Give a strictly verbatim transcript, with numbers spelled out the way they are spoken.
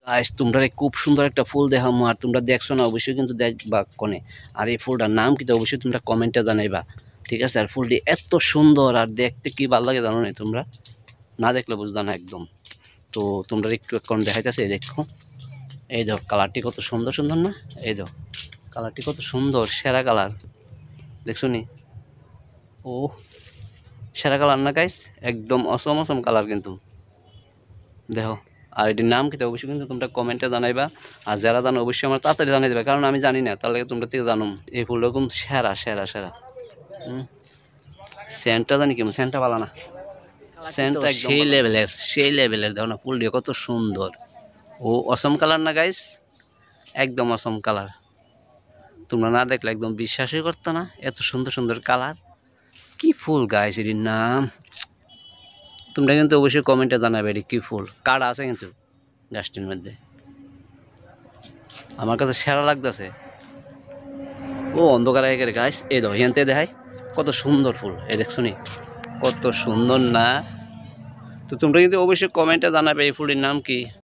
Guys তোমরা খুব সুন্দর একটা ফুল দেখামু আর তোমরা দেখছো না অবশ্যই কিন্তু দেখবা কোনে আর এই ফুলটার নাম কি অবশ্যই তোমরা কমেন্টে জানাইবা ঠিক আছে। আর ফুলটি এত সুন্দর আর দেখতে কি ভালো লাগে জানো না তোমরা, না দেখলে বুঝবা না একদম। তো তোমরা একটু এখন দেখাইতেছে দেখো, এই দেখো কালারটি কত সুন্দর সুন্দর না, এই দেখো কালারটি কত সুন্দর, সেরা কালার দেখছো নি? ও সেরা কালার না গাইস, একদম অসম অসম কালার কিন্তু দেখো। আর এটির নাম কি অবশ্যই কিন্তু তোমরা কমেন্টে জানাইবা, আর যারা জানো অবশ্যই আমার তাড়াতাড়ি জানাই দেবে, কারণ আমি জানি না, তাহলে তোমরা থেকে জানো এই ফুল রকম সেরা সেরা সেরা। হুম সেন্টটা জানি কেমন, সেন্টটা ভালো না, সেন্টটা সেই লেভেলের সেই লেভেলের দেখো না ফুলটি কত সুন্দর। ও অসম কালার না গাইস, একদম অসম কালার, তোমরা না দেখলে একদম বিশ্বাসই করতো না এত সুন্দর সুন্দর কালার। কি ফুল গাইস এটির নাম তোমরা কিন্তু অবশ্যই কমেন্টে জানাবে এটি কী ফুল, কার্ড আছে কিন্তু গাছটির মধ্যে, আমার কাছে সেরা লাগতেছে। ও অন্ধকার হয়ে গেলে গাছ, এই দেখো এখান থেকে দেখায় কত সুন্দর ফুল, এই দেখছো নি কত সুন্দর না? তো তোমরা কিন্তু অবশ্যই কমেন্টে জানাবে এই ফুলের নাম কি।